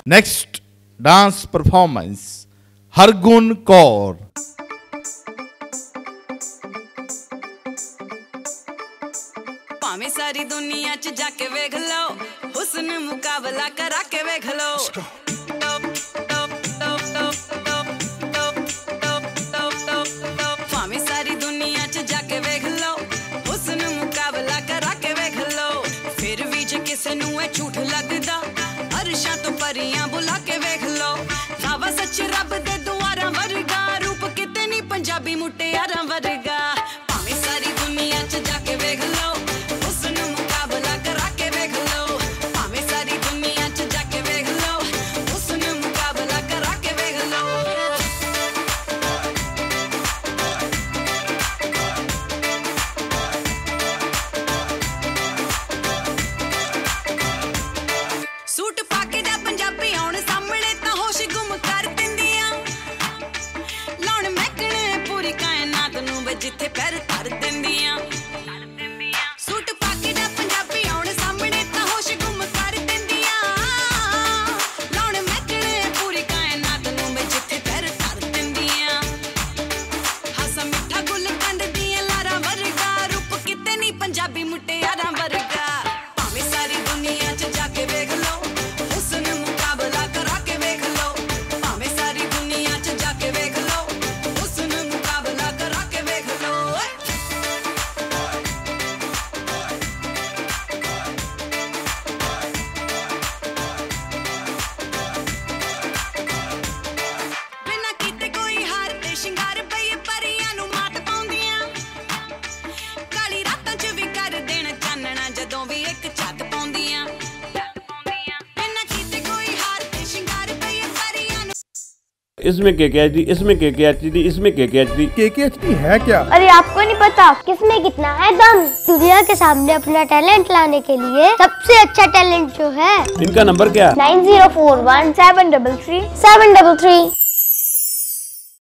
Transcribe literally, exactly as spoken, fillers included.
Next dance performance Hargun Kaur. भावें सारी दुनिया च जाके वेख लो, हुस्न मुकाबला करा के वेख लो। भावें सारी दुनिया च जाके वेख लो, हुस्न मुकाबला करा के वेख लो। फिर भी जे किसे नू ए झूठ लगदा, अरशां तो परियां बुला के वेख लो। रावा सच रब दे दुआरां वर्गा, रूप किते नी पंजाबी मुटियारां वर्गा। भावें सारी दुनिया च जाके वेख लो, हुस्न मुकाबला करा के वेख लो। भावें सारी दुनिया च जाके वेख लो, हुस्न मुकाबला करा के वेख लो। सूट पाके दा पंजाबी आउण सामणे तां होश गुम कर दिंदियां, लाउण महकणे पूरी कायनात नूं वे जिथे पैर धर दिंदियां। सूट पाके दा पंजाबी आउण सामणे तां होश गुम कर दिंदियां, लाउण महकणे पूरी कायनात नूं वे जिथे पैर धर दिंदियां। हासा मिठा गुल कंद दियां लारां वर्गा, रूप किते नी पंजाबी मुटियारां वर्गा। भावें सारी दुनिया च जाके वेख लो, हुस्न मुकाबला करा के वेख लो। भावें सारी दुनिया च जाके वेख लो, हुस्न मुकाबला करा के वेख लो। बिना कीते कोई हार ते शिंगार पई परियां नूं मात पाउंदियां, काली रातां च भी कर देण चानणा जदों भी एक छत पाउंदियां। बिना कीते कोई हार ते शिंगार पई परियां नूं। इसमें के के एच डी, इसमें के के एच डी, इसमें के के एच डी। के के एच डी है क्या? अरे आपको नहीं पता किसमें कितना है दम। दुनिया के सामने अपना टैलेंट लाने के लिए सबसे अच्छा टैलेंट जो है, इनका नंबर क्या? Nine zero four one seven double three seven double three.